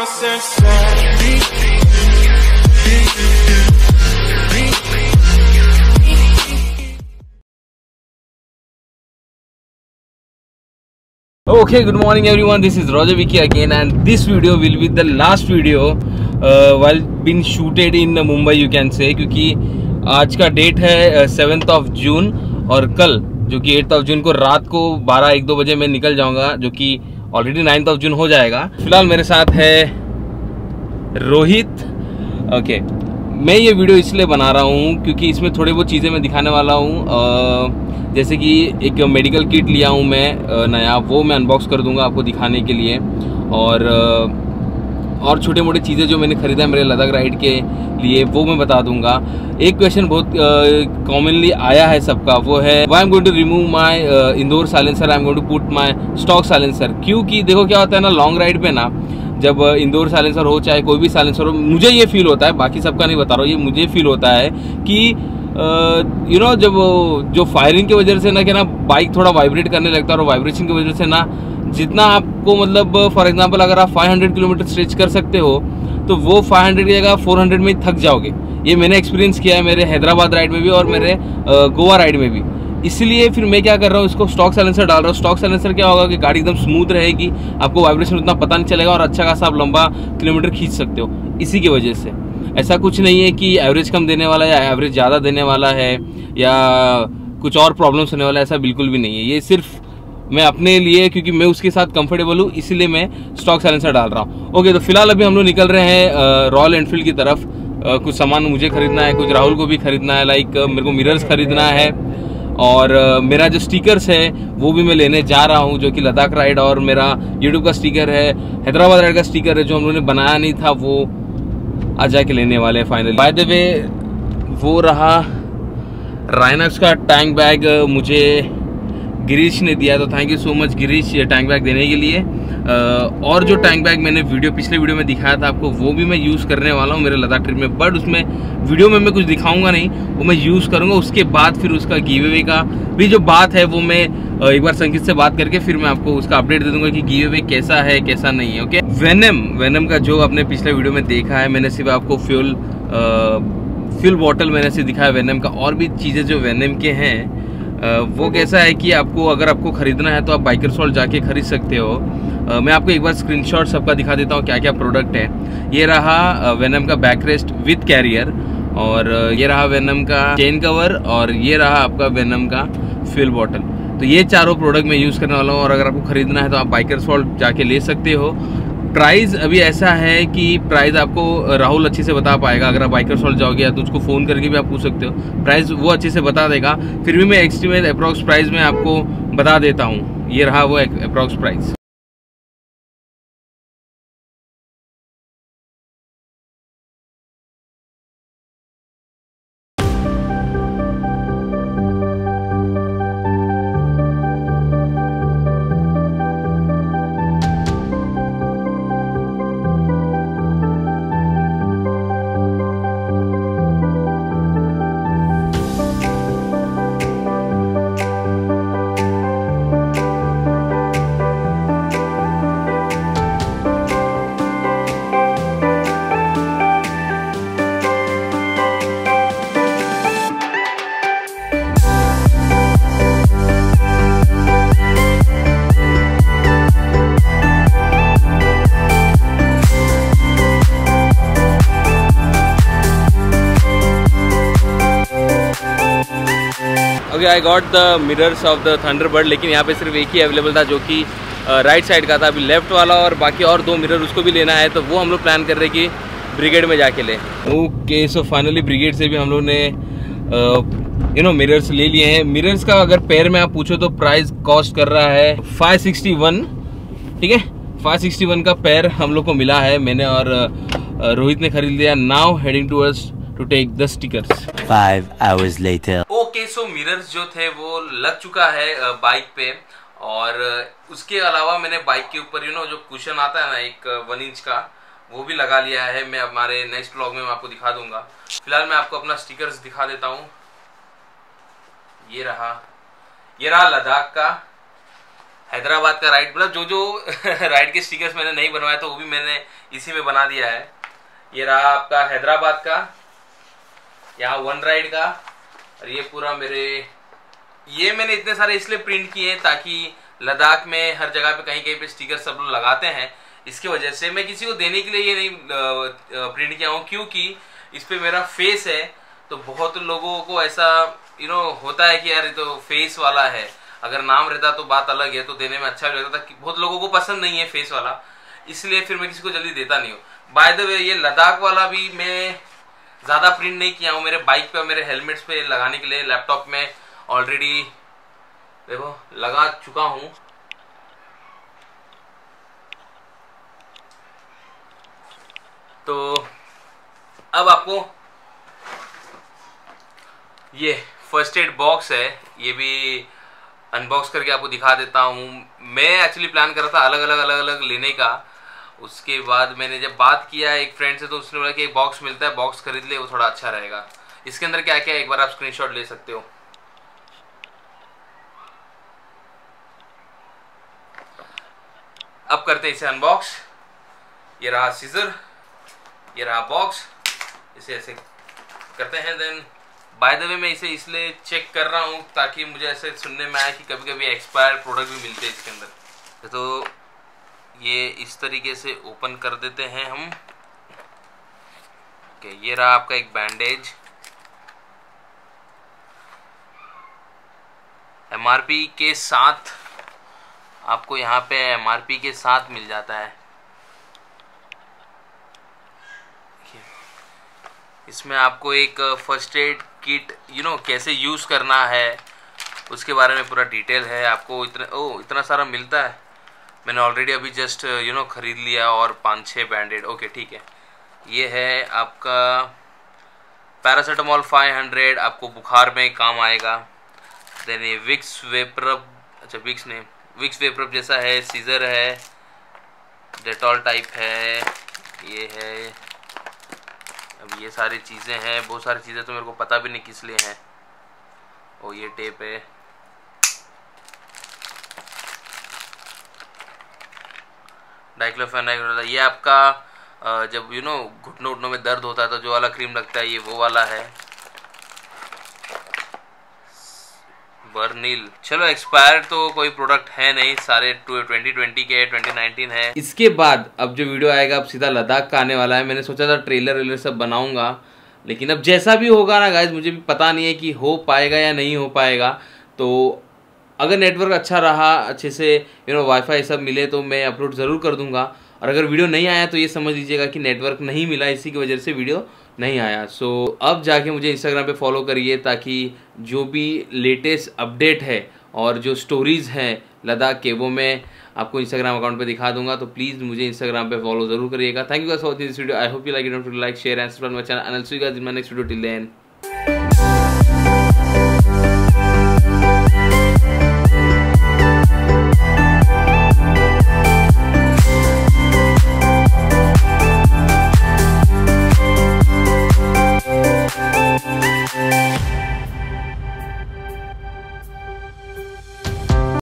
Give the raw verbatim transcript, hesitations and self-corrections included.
Okay, good morning everyone. This is Roger Vicky again, and this video will be the last video uh, while being shooted in Mumbai, you can say, क्योंकि आज का date है seventh of June और कल जो कि eighth of June को रात को बारह एक दो बजे मैं निकल जाऊंगा, जो कि ऑलरेडी नाइन्थ ऑफ जून हो जाएगा। फिलहाल मेरे साथ है रोहित। ओके, मैं ये वीडियो इसलिए बना रहा हूँ क्योंकि इसमें थोड़ी बहुत चीज़ें मैं दिखाने वाला हूँ, जैसे कि एक मेडिकल किट लिया हूँ मैं नया, वो मैं अनबॉक्स कर दूंगा आपको दिखाने के लिए, और और छोटे मोटे चीज़ें जो मैंने ख़रीदा है मेरे लद्दाख राइड के लिए वो मैं बता दूंगा। एक क्वेश्चन बहुत कॉमनली आया है सबका, वो है why am going to remove my Indore silencer, I am going to put my stock silencer. क्योंकि देखो क्या होता है ना, लॉन्ग राइड पे ना जब इंदौर साइलेंसर हो चाहे कोई भी साइलेंसर हो, मुझे ये फील होता है, बाकी सबका नहीं बता रहा हूँ, ये मुझे फील होता है कि यू नो जब जो फायरिंग की वजह से ना क्या ना बाइक थोड़ा वाइब्रेट करने लगता है, और वाइब्रेशन की वजह से ना जितना आपको मतलब फॉर एग्जांपल अगर आप पाँच सौ किलोमीटर स्ट्रेच कर सकते हो तो वो पाँच सौ की जगह चार सौ में थक जाओगे। ये मैंने एक्सपीरियंस किया है मेरे हैदराबाद राइड में भी और मेरे गोवा राइड में भी। इसलिए फिर मैं क्या कर रहा हूँ, इसको स्टॉक साइलेंसर डाल रहा हूँ। स्टॉक साइलेंसर क्या होगा कि गाड़ी एकदम स्मूथ रहेगी, आपको वाइब्रेशन उतना पता नहीं चलेगा और अच्छा खासा आप लंबा किलोमीटर खींच सकते हो। इसी की वजह से ऐसा कुछ नहीं है कि एवरेज कम देने वाला है या एवरेज ज़्यादा देने वाला है या कुछ और प्रॉब्लम्स होने वाला है, ऐसा बिल्कुल भी नहीं है। ये सिर्फ मैं अपने लिए, क्योंकि मैं उसके साथ कंफर्टेबल हूँ, इसीलिए मैं स्टॉक साइलेंसर डाल रहा हूँ। ओके, तो फिलहाल अभी हम लोग निकल रहे हैं रॉयल एनफील्ड की तरफ। आ, कुछ सामान मुझे खरीदना है, कुछ राहुल को भी खरीदना है, लाइक मेरे को मिरर्स खरीदना है, और uh, मेरा जो स्टिकर्स है वो भी मैं लेने जा रहा हूँ, जो कि लद्दाख राइड, और मेरा यूट्यूब का स्टिकर है, हैदराबाद राइड का स्टिकर है जो हम लोगों ने बनाया नहीं था, वो आज जाके लेने वाले हैं फाइनली। बाय द वे, वो रहा राइनक्स का टैंक बैग मुझे गिरीश ने दिया, तो thank you so much Girish ये टैंक बैग देने के लिए। और जो टैंक बैग मैंने वीडियो पिछले वीडियो में दिखाया था आपको, वो भी मैं यूज़ करने वाला हूँ मेरे लद्दाख ट्रिप में, बट उसमें वीडियो में मैं कुछ दिखाऊंगा नहीं, वो मैं यूज़ करूँगा। उसके बाद फिर उसका गिव अवे का भी जो बात है वो मैं एक बार संगीत से बात करके फिर मैं आपको उसका अपडेट दे दूंगा कि गिव अवे कैसा है कैसा नहीं है। ओके, वेनम वेनम का जो आपने पिछले वीडियो में देखा है, मैंने सिर्फ आपको फ्यूल फ्यूल बॉटल मैंने सिर्फ दिखाया वेनम का, और भी चीज़ें जो वेनम के हैं वो कैसा है कि आपको अगर आपको ख़रीदना है तो आप बाइकर सॉल्ट जाके खरीद सकते हो। uh, मैं आपको एक बार स्क्रीनशॉट सबका दिखा देता हूँ क्या क्या प्रोडक्ट है। ये रहा वेनम का बैक रेस्ट विथ कैरियर, और ये रहा वेनम का चेन कवर, और ये रहा आपका वेनम का फ्यूल बॉटल। तो ये चारों प्रोडक्ट मैं यूज़ करने वाला हूँ, और अगर आपको ख़रीदना है तो आप बाइकर सॉल्ट जाके ले सकते हो। प्राइस अभी ऐसा है कि प्राइस आपको राहुल अच्छे से बता पाएगा। अगर आप बाइकर सॉल्ट जाओगे या तो उसको फ़ोन करके भी आप पूछ सकते हो, प्राइस वो अच्छे से बता देगा। फिर भी मैं एस्टिमेट अप्रॉक्स प्राइस में आपको बता देता हूँ। ये रहा वो approx price. Okay, I got the mirrors of the Thunderbird, लेकिन यहाँ पे सिर्फ एक ही अवेलेबल था जो कि राइट साइड का था। अभी लेफ्ट वाला और बाकी और दो मिरर उसको भी लेना है, तो वो हम लोग प्लान कर रहे हैं कि ब्रिगेड में जाके ले। ओके, सो फाइनली ब्रिगेड से भी हम लोग ने यू नो मिरर्स ले लिए हैं। मिरर्स का अगर पेयर में आप पूछो तो प्राइस कॉस्ट कर रहा है फाइव सिक्सटी वन। ठीक है, फाइव सिक्सटी वन का पेयर हम लोग को मिला है, मैंने और रोहित ने खरीद लिया। Now heading towards to take the stickers. Five hours later. Okay, so mirrors जो थे वो लग चुका है बाइक पे, और उसके अलावा मैंने बाइक के ऊपर यू नो जो कुशन आता है ना एक वन इंच का, वो भी लगा लिया है। मैं हमारे नेक्स्ट व्लॉग में मैं आपको दिखा दूंगा। फिलहाल मैं आपको अपना स्टिकर्स दिखा देता हूँ। ये रहा ये रहा लद्दाख का, हैदराबाद का राइड, मतलब जो जो राइड के स्टिकर्स मैंने नहीं बनवाया तो वो भी मैंने इसी में बना दिया है। ये रहा आपका हैदराबाद का, यहाँ वन राइड का, और ये पूरा मेरे, ये मैंने इतने सारे इसलिए प्रिंट किए हैं ताकि लद्दाख में हर जगह पे कहीं कहीं पे स्टिकर सब लोग लगाते हैं, इसकी वजह से मैं किसी को देने के लिए ये नहीं प्रिंट किया हूँ, क्योंकि इस पे मेरा फेस है। तो बहुत लोगों को ऐसा यू नो होता है कि यार ये तो फेस वाला है, अगर नाम रहता तो बात अलग है, तो देने में अच्छा भी लगता था। बहुत लोगों को पसंद नहीं है फेस वाला, इसलिए फिर मैं किसी को जल्दी देता नहीं हूँ। बाय द वे ये लद्दाख वाला भी मैं ज़्यादा प्रिंट नहीं किया हूँ, मेरे बाइक पे, मेरे हेलमेट्स पे लगाने के लिए लैपटॉप में ऑलरेडी देखो लगा चुका हूँ। तो अब आपको ये फर्स्ट एड बॉक्स है, ये भी अनबॉक्स करके आपको दिखा देता हूँ। मैं एक्चुअली प्लान कर रहा था अलग अलग अलग अलग लेने का, उसके बाद मैंने जब बात किया एक फ्रेंड से तो उसने बोला कि एक बॉक्स मिलता है, बॉक्स खरीद ले, वो थोड़ा अच्छा रहेगा। इसके अंदर क्या क्या है एक बार आप स्क्रीनशॉट ले सकते हो। अब करते हैं इसे अनबॉक्स। ये रहा सीजर, ये रहा बॉक्स, इसे ऐसे करते हैं। देन बाय द वे मैं इसे इसलिए चेक कर रहा हूँ ताकि मुझे ऐसे सुनने में आया कि कभी कभी एक्सपायर्ड प्रोडक्ट भी मिलते हैं इसके अंदर। तो ये इस तरीके से ओपन कर देते हैं हम। ओके, ये रहा आपका एक बैंडेज, एमआरपी के साथ, आपको यहाँ पे एमआरपी के साथ मिल जाता है। इसमें आपको एक first aid kit you know कैसे यूज़ करना है उसके बारे में पूरा डिटेल है। आपको इतना ओ इतना सारा मिलता है, मैंने ऑलरेडी अभी जस्ट यू नो ख़रीद लिया, और पाँच छः बैंडेड। ओके ठीक है, ये है आपका पैरासीटामोल पाँच सौ, आपको बुखार में काम आएगा। देन ये विक्स वेपरब, अच्छा विक्स नहीं, विक्स वेपरब जैसा है, सीजर है, डेटॉल टाइप है, ये है। अब ये सारी चीज़ें हैं, बहुत सारी चीज़ें तो मेरे को पता भी नहीं किस लिए हैं। ओ ये टेप है, डाइक्लोफेनाक, ये आपका जब यू नो घुटनों उठनों में दर्द होता है तो जो वाला क्रीम लगता है ये वो वाला है, बर्निल। चलो एक्सपायर्ड तो कोई प्रोडक्ट है नहीं, सारे ट्वेंटी ट्वेंटी के, ट्वेंटी नाइनटीन है। इसके बाद अब जो वीडियो आएगा अब सीधा लद्दाख का आने वाला है। मैंने सोचा था ट्रेलर वेलर सब बनाऊंगा, लेकिन अब जैसा भी होगा ना गाइज, मुझे भी पता नहीं है कि हो पाएगा या नहीं हो पाएगा। तो अगर नेटवर्क अच्छा रहा, अच्छे से यू नो वाईफाई सब मिले तो मैं अपलोड ज़रूर कर दूंगा, और अगर वीडियो नहीं आया तो ये समझ लीजिएगा कि नेटवर्क नहीं मिला, इसी की वजह से वीडियो नहीं आया। सो so, अब जाके मुझे इंस्टाग्राम पे फॉलो करिए ताकि जो भी लेटेस्ट अपडेट है और जो स्टोरीज़ हैं लद्दाख के वो मैं आपको इंस्टाग्राम अकाउंट पे दिखा दूंगा। तो प्लीज़ मुझे इंस्टाग्राम पे फॉलो जरूर करिएगा। Thank you guys for this video, I hope you like it, don't forget to like share and subscribe my channel, and I will see you guys in my next video. Till then